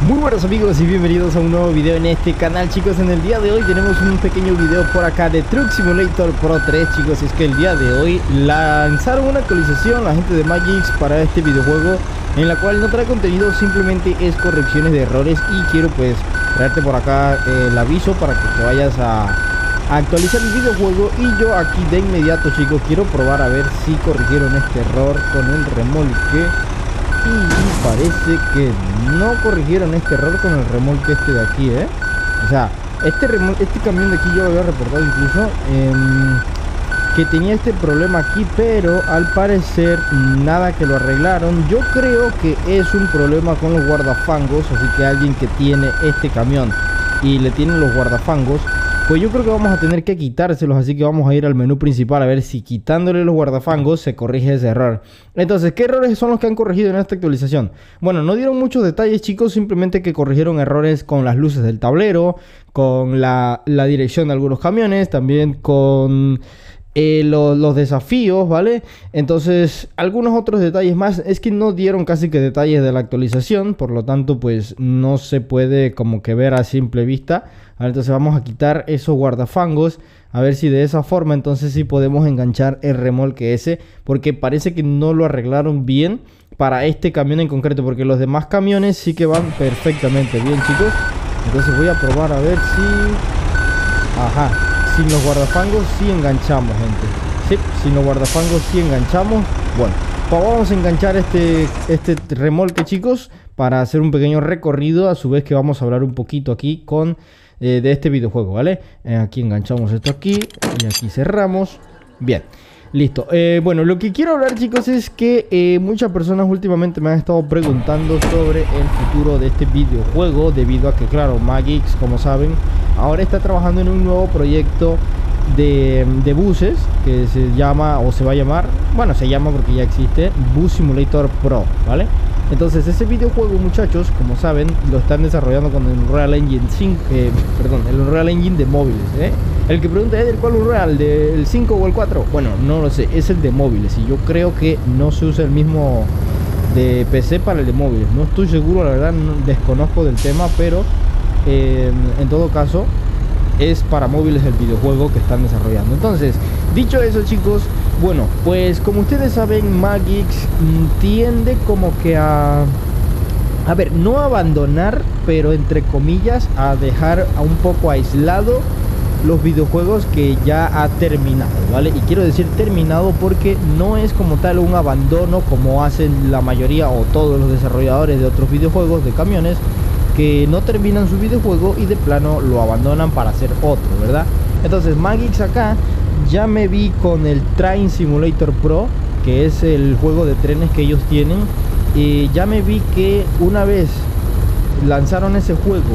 Muy buenos amigos y bienvenidos a un nuevo video en este canal, chicos. En el día de hoy tenemos un pequeño video por acá de Truck Simulator Pro 3, chicos. Es que el día de hoy lanzaron una actualización la gente de Magix para este videojuego, en la cual no trae contenido, simplemente es correcciones de errores. Y quiero pues traerte por acá el aviso para que te vayas a actualizar el videojuego. Y yo aquí de inmediato, chicos, quiero probar a ver si corrigieron este error con el remolque. Y parece que no corrigieron este error con el remolque este de aquí, O sea, este camión de aquí yo lo había reportado incluso que tenía este problema aquí, pero al parecer nada, que lo arreglaron. Yo creo que es un problema con los guardafangos, así que alguien que tiene este camión y le tienen los guardafangos, pues yo creo que vamos a tener que quitárselos. Así que vamos a ir al menú principal a ver si quitándole los guardafangos se corrige ese error. Entonces, ¿qué errores son los que han corregido en esta actualización? Bueno, no dieron muchos detalles, chicos. Simplemente que corrigieron errores con las luces del tablero, con la dirección de algunos camiones, también con los desafíos, ¿vale? Entonces, algunos otros detalles más. Es que no dieron casi que detalles de la actualización, por lo tanto, pues no se puede como que ver a simple vista. Entonces vamos a quitar esos guardafangos, a ver si de esa forma entonces sí podemos enganchar el remolque ese, porque parece que no lo arreglaron bien para este camión en concreto, porque los demás camiones sí que van perfectamente bien, chicos. Entonces voy a probar a ver si... Ajá, sin los guardafangos sí enganchamos, gente. Sí, sin los guardafangos sí enganchamos. Bueno, pues vamos a enganchar este remolque, chicos, para hacer un pequeño recorrido, a su vez que vamos a hablar un poquito aquí con... de este videojuego, ¿vale? Aquí enganchamos esto aquí y aquí cerramos. Bien, listo. Bueno, lo que quiero hablar, chicos, es que muchas personas últimamente me han estado preguntando sobre el futuro de este videojuego, debido a que, claro, Magix, como saben, ahora está trabajando en un nuevo proyecto de buses que se llama, o se va a llamar, bueno, se llama porque ya existe, Bus Simulator Pro, ¿vale? Entonces ese videojuego, muchachos, como saben, lo están desarrollando con el Unreal Engine 5, perdón, el Unreal Engine de móviles, El que pregunta es del cuál Unreal, del 5 o el 4, bueno, no lo sé, es el de móviles. Y yo creo que no se usa el mismo de PC para el de móviles. No estoy seguro, la verdad, desconozco del tema, pero en todo caso es para móviles el videojuego que están desarrollando. Entonces, dicho eso, chicos, bueno, pues como ustedes saben, Magix tiende como que a ver, no abandonar, pero entre comillas a dejar a un poco aislado los videojuegos que ya ha terminado, ¿vale? Y quiero decir terminado porque no es como tal un abandono como hacen la mayoría o todos los desarrolladores de otros videojuegos de camiones, que no terminan su videojuego y de plano lo abandonan para hacer otro, ¿verdad? Entonces Magix acá ya me vi con el Train Simulator Pro, que es el juego de trenes que ellos tienen, y ya me vi que una vez lanzaron ese juego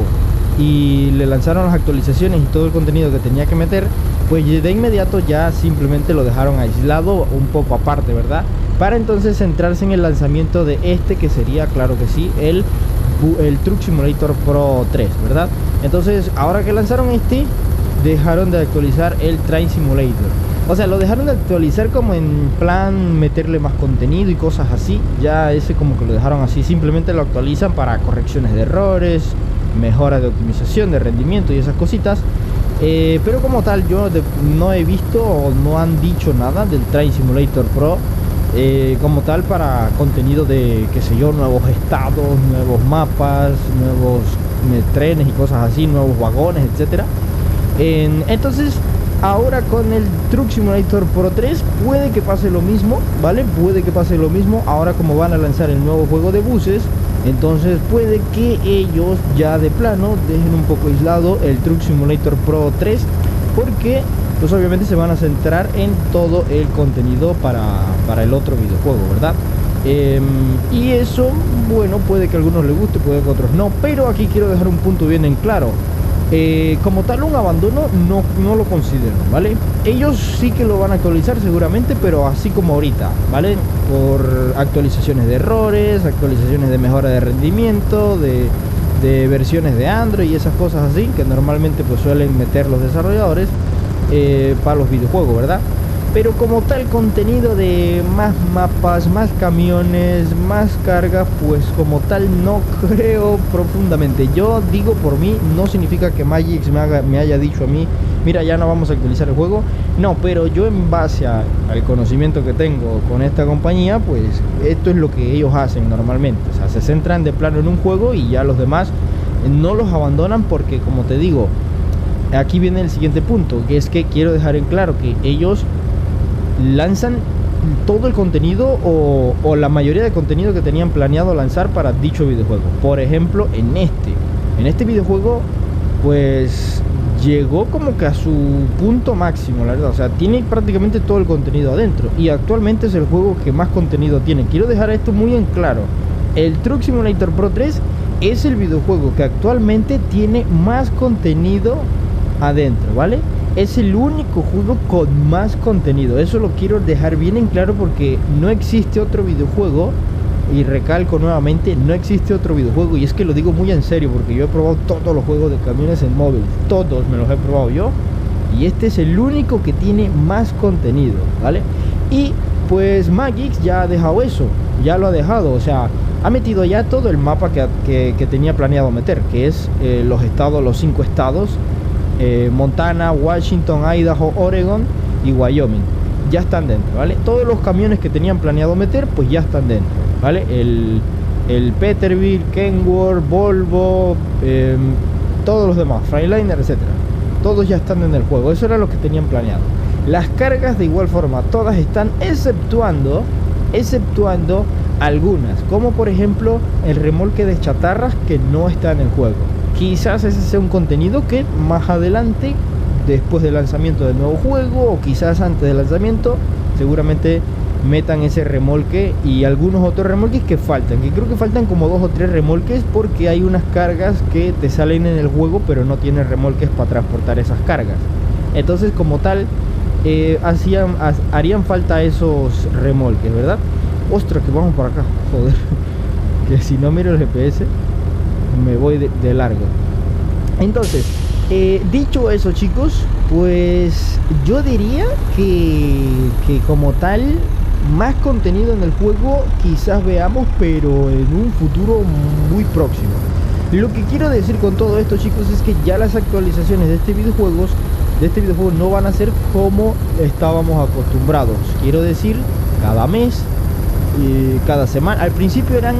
y le lanzaron las actualizaciones y todo el contenido que tenía que meter, pues de inmediato ya simplemente lo dejaron aislado un poco aparte, ¿verdad? Para entonces centrarse en el lanzamiento de este, que sería, claro que sí, el Truck Simulator Pro 3, ¿verdad? Entonces, ahora que lanzaron este, dejaron de actualizar el Train Simulator. O sea, lo dejaron de actualizar como en plan meterle más contenido y cosas así. Ya ese como que lo dejaron así, simplemente lo actualizan para correcciones de errores, mejora de optimización, de rendimiento y esas cositas. Pero como tal, yo no he visto o no han dicho nada del Train Simulator Pro como tal para contenido de, qué sé yo, nuevos estados, nuevos mapas, nuevos trenes y cosas así, nuevos vagones, etcétera. Entonces ahora con el Truck Simulator Pro 3 puede que pase lo mismo, ¿vale? Puede que pase lo mismo. Ahora, como van a lanzar el nuevo juego de buses, entonces puede que ellos ya de plano dejen un poco aislado el Truck Simulator Pro 3, porque pues obviamente se van a centrar en todo el contenido para el otro videojuego, ¿verdad? Y eso, bueno, puede que a algunos les guste, puede que a otros no, pero aquí quiero dejar un punto bien en claro. Como tal, un abandono no lo considero, ¿vale? Ellos sí que lo van a actualizar seguramente, pero así como ahorita, ¿vale? Por actualizaciones de errores, actualizaciones de mejora de rendimiento, de versiones de Android y esas cosas así, que normalmente pues suelen meter los desarrolladores para los videojuegos, ¿verdad? pero como tal contenido de más mapas, más camiones, más cargas, pues como tal no creo profundamente. Yo digo por mí, no significa que Magix me haya dicho a mí, mira, ya no vamos a actualizar el juego. No, pero yo en base al conocimiento que tengo con esta compañía, pues esto es lo que ellos hacen normalmente. O sea, se centran de plano en un juego y ya los demás no los abandonan porque, como te digo, aquí viene el siguiente punto, que es que quiero dejar en claro que ellos lanzan todo el contenido o la mayoría de contenido que tenían planeado lanzar para dicho videojuego. Por ejemplo, en este videojuego, pues llegó como que a su punto máximo, la verdad. O sea, tiene prácticamente todo el contenido adentro y actualmente es el juego que más contenido tiene. Quiero dejar esto muy en claro: el Truck Simulator Pro 3 es el videojuego que actualmente tiene más contenido adentro, ¿vale? Es el único juego con más contenido. Eso lo quiero dejar bien en claro porque no existe otro videojuego, y recalco nuevamente, no existe otro videojuego, y es que lo digo muy en serio porque yo he probado todos los juegos de camiones en móvil, todos me los he probado yo, y este es el único que tiene más contenido, ¿vale? Y pues Magix ya ha dejado eso, ya lo ha dejado, o sea, ha metido ya todo el mapa que tenía planeado meter, que es los estados, los 5 estados, Montana, Washington, Idaho, Oregon y Wyoming. Ya están dentro, ¿vale? Todos los camiones que tenían planeado meter, pues ya están dentro, ¿vale? El Peterbilt, Kenworth, Volvo, todos los demás, Freightliner, etcétera. Todos ya están en el juego. Eso era lo que tenían planeado. Las cargas de igual forma, todas están, exceptuando algunas, como por ejemplo el remolque de chatarras, que no está en el juego. Quizás ese sea un contenido que más adelante, después del lanzamiento del nuevo juego, o quizás antes del lanzamiento, seguramente metan ese remolque y algunos otros remolques que faltan, que creo que faltan como 2 o 3 remolques, porque hay unas cargas que te salen en el juego pero no tienes remolques para transportar esas cargas. Entonces, como tal, harían falta esos remolques, ¿verdad? Ostras, que vamos por acá, joder, que si no miro el GPS me voy de largo. Entonces, dicho eso, chicos, pues yo diría que como tal, más contenido en el juego quizás veamos, pero en un futuro muy próximo. Lo que quiero decir con todo esto, chicos, es que ya las actualizaciones de este videojuego no van a ser como estábamos acostumbrados. Quiero decir, cada mes, cada semana. Al principio eran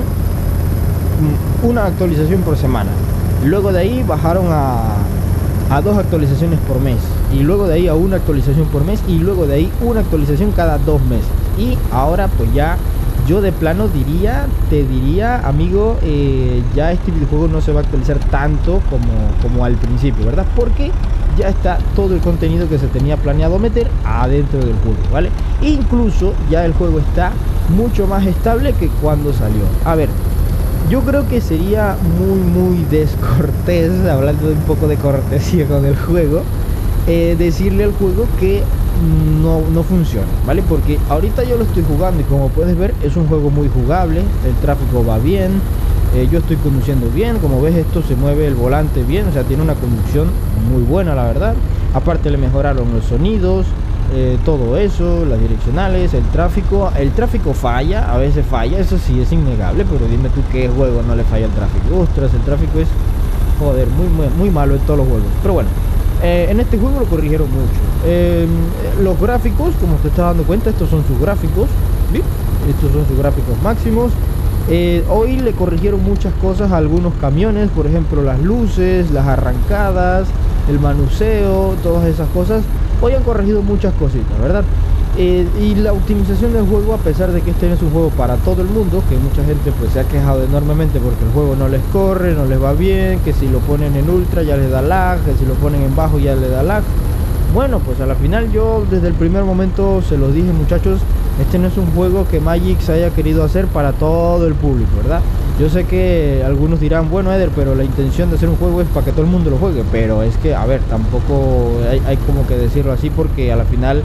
una actualización por semana. Luego de ahí bajaron a 2 actualizaciones por mes, y luego de ahí a 1 actualización por mes, y luego de ahí una actualización cada 2 meses. Y ahora pues ya yo de plano te diría, amigo, ya este videojuego no se va a actualizar tanto como al principio, ¿verdad? Porque ya está todo el contenido que se tenía planeado meter adentro del juego, ¿vale? Incluso ya el juego está mucho más estable que cuando salió. A ver, yo creo que sería muy descortés, hablando de un poco de cortesía con el juego, decirle al juego que no funciona, ¿vale? Porque ahorita yo lo estoy jugando y como puedes ver es un juego muy jugable, el tráfico va bien, yo estoy conduciendo bien, como ves esto se mueve el volante bien, o sea, tiene una conducción muy buena, la verdad. Aparte le mejoraron los sonidos, todo eso, las direccionales, el tráfico falla, a veces falla, eso sí es innegable, pero dime tú qué juego no le falla el tráfico. Ostras, el tráfico es, joder, muy malo en todos los juegos, pero bueno, en este juego lo corrigieron mucho. Los gráficos, como te estás dando cuenta, estos son sus gráficos, ¿sí? Estos son sus gráficos máximos. Hoy le corrigieron muchas cosas a algunos camiones, por ejemplo las luces, las arrancadas, el manuseo, todas esas cosas. Hoy han corregido muchas cositas, ¿verdad? Y la optimización del juego, a pesar de que este no es un juego para todo el mundo, que mucha gente pues se ha quejado enormemente porque el juego no les corre, no les va bien, que si lo ponen en ultra ya les da lag, que si lo ponen en bajo ya les da lag. Bueno, pues a la final yo desde el primer momento se los dije, muchachos, este no es un juego que Magix haya querido hacer para todo el público, ¿verdad? Yo sé que algunos dirán, bueno, Eder, pero la intención de hacer un juego es para que todo el mundo lo juegue, pero es que, a ver, tampoco hay como que decirlo así, porque a la final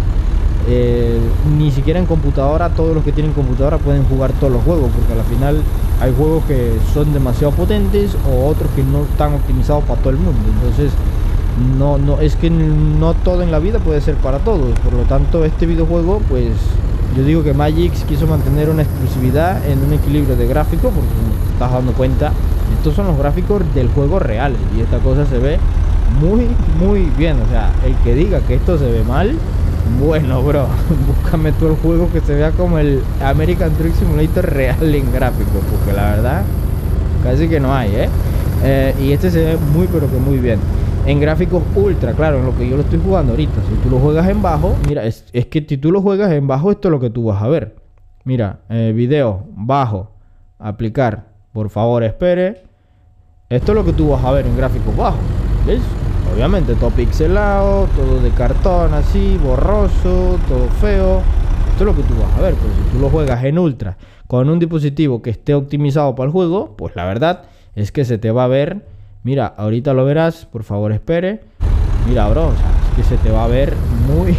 ni siquiera en computadora todos los que tienen computadora pueden jugar todos los juegos, porque a la final hay juegos que son demasiado potentes o otros que no están optimizados para todo el mundo. Entonces es que no todo en la vida puede ser para todos. Por lo tanto, este videojuego, pues yo digo que Magix quiso mantener una exclusividad en un equilibrio de gráficos, porque como te estás dando cuenta, estos son los gráficos del juego real y esta cosa se ve muy bien. O sea, el que diga que esto se ve mal, bueno, bro, búscame tú el juego que se vea como el American Truck Simulator real en gráficos, porque la verdad casi que no hay, y este se ve muy pero que muy bien en gráficos ultra, claro, en lo que yo lo estoy jugando ahorita. Si tú lo juegas en bajo, mira, es que si tú lo juegas en bajo, esto es lo que tú vas a ver. Mira, video, bajo, aplicar, por favor espere. Esto es lo que tú vas a ver en gráficos bajos, ¿ves? Obviamente todo pixelado, todo de cartón así, borroso, todo feo. Esto es lo que tú vas a ver. Pues si tú lo juegas en ultra con un dispositivo que esté optimizado para el juego, pues la verdad es que se te va a ver. Mira, ahorita lo verás, por favor espere. Mira, bro, o sea, es que se te va a ver muy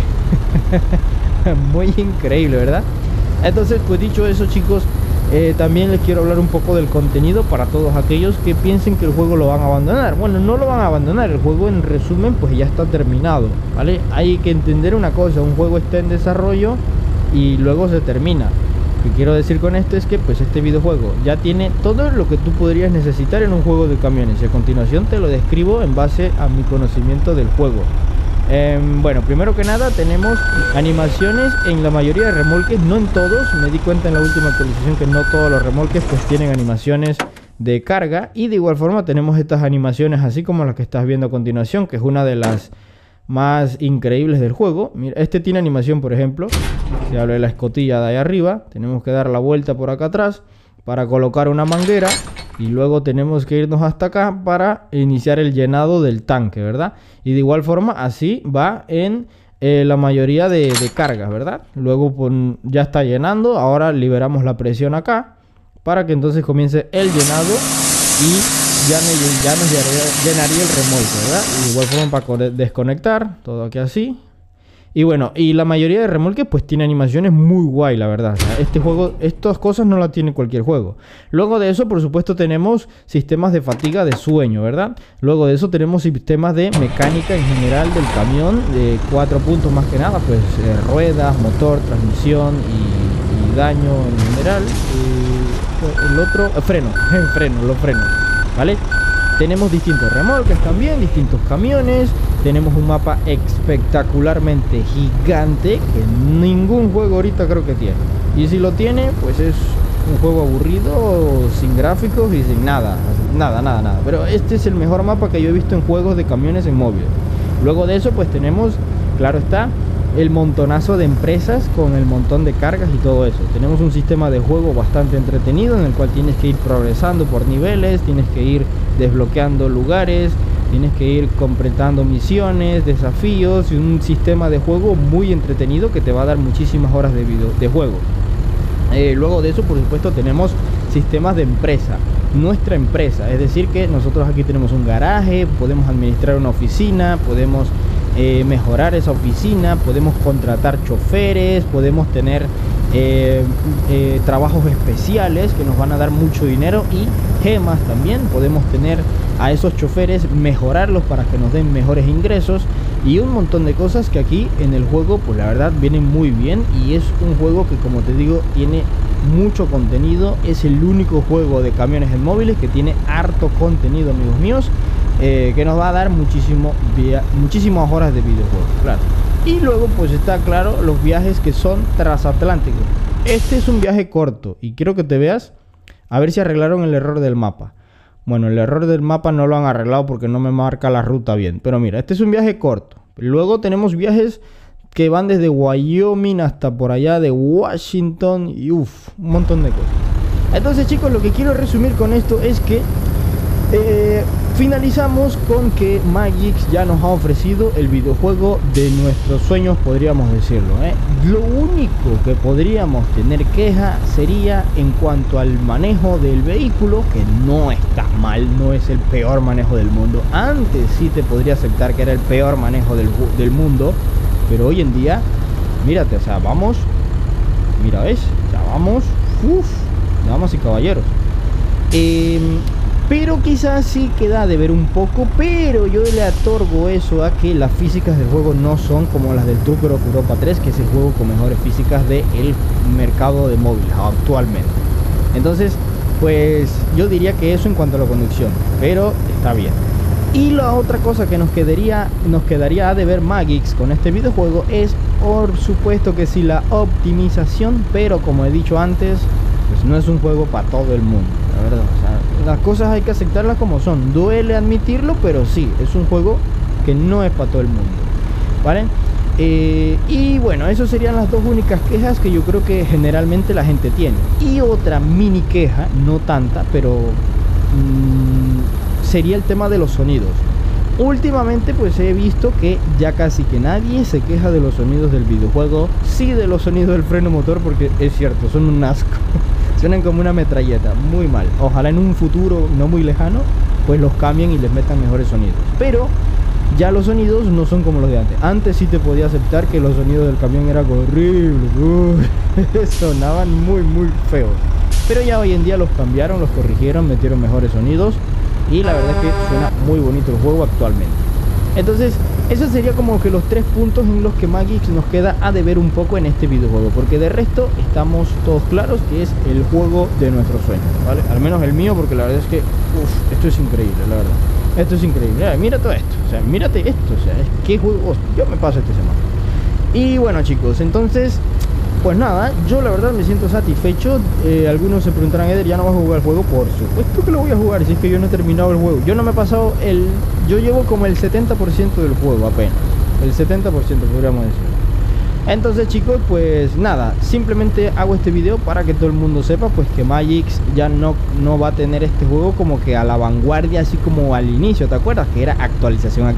muy increíble, ¿verdad? Entonces, pues dicho eso, chicos, también les quiero hablar un poco del contenido para todos aquellos que piensen que el juego lo van a abandonar. Bueno, no lo van a abandonar, el juego en resumen pues ya está terminado, ¿vale? Hay que entender una cosa, un juego está en desarrollo y luego se termina. Lo que quiero decir con esto es que pues este videojuego ya tiene todo lo que tú podrías necesitar en un juego de camiones, y a continuación te lo describo en base a mi conocimiento del juego. Bueno, primero que nada tenemos animaciones en la mayoría de remolques, no en todos. Me di cuenta en la última actualización que no todos los remolques pues tienen animaciones de carga, y de igual forma tenemos estas animaciones así como las que estás viendo a continuación, que es una de las más increíbles del juego. Mira, este tiene animación, por ejemplo, si hablo de la escotilla de ahí arriba, tenemos que dar la vuelta por acá atrás para colocar una manguera, y luego tenemos que irnos hasta acá para iniciar el llenado del tanque, ¿verdad? Y de igual forma así va en la mayoría de cargas, ¿verdad? Luego ya está llenando, ahora liberamos la presión acá para que entonces comience el llenado y ya nos llenaría el remolque, ¿verdad? Y de igual forma para desconectar, todo aquí así. Y bueno, y la mayoría de remolques pues tiene animaciones muy guay, la verdad. O sea, este juego, estas cosas no las tiene cualquier juego. Luego de eso, por supuesto, tenemos sistemas de fatiga de sueño, ¿verdad? Luego de eso tenemos sistemas de mecánica en general del camión, de 4 puntos más que nada, pues ruedas, motor, transmisión y daño en general. El otro, los frenos, ¿vale? Tenemos distintos remolques también, distintos camiones. Tenemos un mapa espectacularmente gigante que ningún juego ahorita creo que tiene. Y si lo tiene, pues es un juego aburrido, sin gráficos y sin nada. Nada. Pero este es el mejor mapa que yo he visto en juegos de camiones en móvil. Luego de eso, pues tenemos, claro está, el montonazo de empresas con el montón de cargas y todo eso. Tenemos un sistema de juego bastante entretenido en el cual tienes que ir progresando por niveles, tienes que ir desbloqueando lugares, tienes que ir completando misiones, desafíos, y un sistema de juego muy entretenido que te va a dar muchísimas horas de juego. Luego de eso, por supuesto, tenemos sistemas de empresa, nuestra empresa, es decir que nosotros aquí tenemos un garaje, podemos administrar una oficina, podemos mejorar esa oficina, podemos contratar choferes, podemos tener trabajos especiales que nos van a dar mucho dinero, y gemas también. Podemos tener a esos choferes, mejorarlos para que nos den mejores ingresos, y un montón de cosas que aquí en el juego pues la verdad vienen muy bien. Y es un juego que, como te digo, tiene mucho contenido. Es el único juego de camiones en móviles que tiene harto contenido, amigos míos, que nos va a dar muchísimas horas de videojuego, claro. Y luego pues está claro los viajes que son transatlánticos. Este es un viaje corto y quiero que te veas a ver si arreglaron el error del mapa. Bueno, el error del mapa no lo han arreglado porque no me marca la ruta bien, pero mira, este es un viaje corto. Luego tenemos viajes que van desde Wyoming hasta por allá de Washington y un montón de cosas. Entonces, chicos, lo que quiero resumir con esto es que finalizamos con que Magix ya nos ha ofrecido el videojuego de nuestros sueños, podríamos decirlo, ¿eh? Lo único que podríamos tener queja sería en cuanto al manejo del vehículo, que no está mal, no es el peor manejo del mundo. Antes sí te podría aceptar que era el peor manejo del mundo, pero hoy en día, mírate, o sea, vamos, mira, ¿ves? O sea, vamos, damas y caballeros. pero quizás sí queda de ver un poco, pero yo le otorgo eso a que las físicas del juego no son como las del Trucker of Europa 3, que es el juego con mejores físicas del mercado de móviles actualmente. Entonces, pues yo diría que eso en cuanto a la conducción, pero está bien. Y la otra cosa que nos quedaría a deber Magix con este videojuego es, por supuesto que sí, la optimización, pero como he dicho antes, pues no es un juego para todo el mundo, la verdad. O sea, las cosas hay que aceptarlas como son. Duele admitirlo, pero sí, es un juego que no es para todo el mundo, ¿vale? Y bueno, eso serían las dos únicas quejas que yo creo que generalmente la gente tiene. Y otra mini queja, no tanta, pero sería el tema de los sonidos. Últimamente pues he visto que ya casi que nadie se queja de los sonidos del videojuego, sí de los sonidos del freno motor, porque es cierto, son un asco. Suenan como una metralleta, muy mal. Ojalá en un futuro no muy lejano pues los cambien y les metan mejores sonidos, pero ya los sonidos no son como los de antes. Antes sí te podía aceptar que los sonidos del camión eran horribles, sonaban muy feos, pero ya hoy en día los cambiaron, los corrigieron, metieron mejores sonidos y la verdad es que suena muy bonito el juego actualmente. Entonces esos serían como que los tres puntos en los que Magix nos queda a deber un poco en este videojuego, porque de resto estamos todos claros que es el juego de nuestros sueños, ¿vale? Al menos el mío, porque la verdad es que esto es increíble, la verdad. Esto es increíble. Mira todo esto, o sea, mírate esto, o sea, es que juego. Yo me paso este semáforo. Y bueno, chicos, entonces pues nada, yo la verdad me siento satisfecho. Algunos se preguntarán, Eder, ¿ya no vas a jugar el juego? Por supuesto que lo voy a jugar, si es que yo no he terminado el juego. Yo no me he pasado yo llevo como el 70% del juego apenas. El 70% podríamos decir. Entonces, chicos, pues nada, simplemente hago este video para que todo el mundo sepa pues que Magix ya no va a tener este juego como que a la vanguardia, así como al inicio. ¿Te acuerdas? Que era actualización,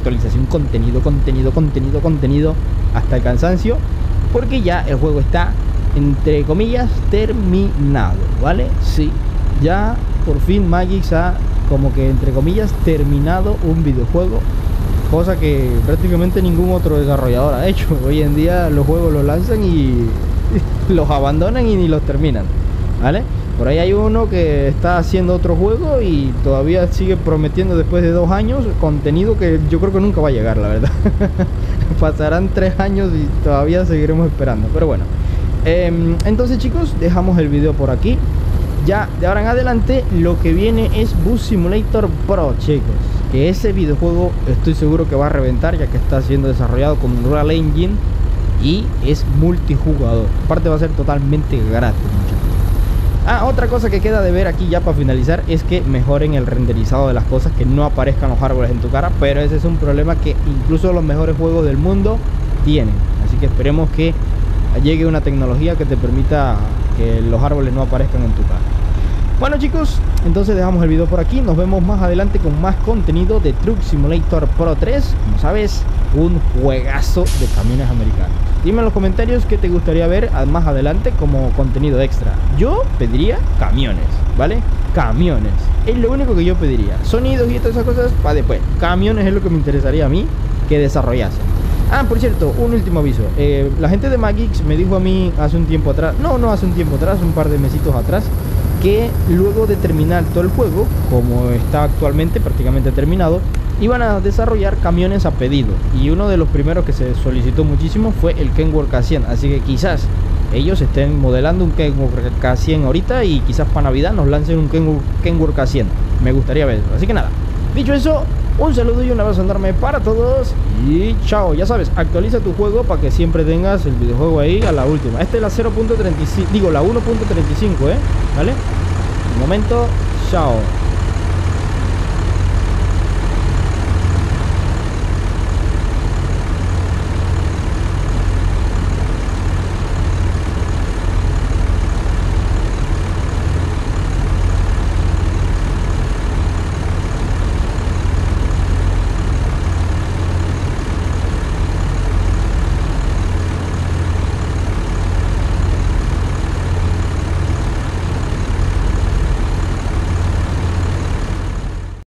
contenido hasta el cansancio, porque ya el juego está, entre comillas, terminado, ¿vale? Sí, ya por fin Magix ha, como que entre comillas, terminado un videojuego, cosa que prácticamente ningún otro desarrollador ha hecho. Hoy en día los juegos los lanzan y los abandonan y ni los terminan, ¿vale? Por ahí hay uno que está haciendo otro juego y todavía sigue prometiendo después de 2 años contenido que yo creo que nunca va a llegar, la verdad. Pasarán 3 años y todavía seguiremos esperando, pero bueno. Entonces, chicos, dejamos el video por aquí. Ya de ahora en adelante lo que viene es Bus Simulator Pro, chicos, que ese videojuego estoy seguro que va a reventar, ya que está siendo desarrollado con Unreal Engine y es multijugador. Aparte va a ser totalmente gratis, muchachos. Otra cosa que queda de ver aquí ya para finalizar es que mejoren el renderizado de las cosas, que no aparezcan los árboles en tu cara, pero ese es un problema que incluso los mejores juegos del mundo tienen. Así que esperemos que llegue una tecnología que te permita que los árboles no aparezcan en tu cara. Bueno, chicos, entonces dejamos el video por aquí. Nos vemos más adelante con más contenido de Truck Simulator Pro 3. Como sabes, un juegazo de camiones americanos. Dime en los comentarios qué te gustaría ver más adelante como contenido extra. Yo pediría camiones, ¿vale? Camiones, es lo único que yo pediría. Sonidos y todas esas cosas para después. Camiones es lo que me interesaría a mí que desarrollase. Por cierto, un último aviso. La gente de Magix me dijo a mí hace un tiempo atrás, no hace un tiempo atrás, un par de mesitos atrás, que luego de terminar todo el juego, como está actualmente prácticamente terminado, iban a desarrollar camiones a pedido. Y uno de los primeros que se solicitó muchísimo fue el Kenworth K100. Así que quizás ellos estén modelando un Kenworth K100 ahorita y quizás para Navidad nos lancen un Kenworth K100. Me gustaría verlo. Así que nada, dicho eso, un saludo y un abrazo enorme para todos y chao. Ya sabes, actualiza tu juego para que siempre tengas el videojuego ahí a la última. Esta es la 0.35, digo la 1.35, ¿vale? De momento, chao.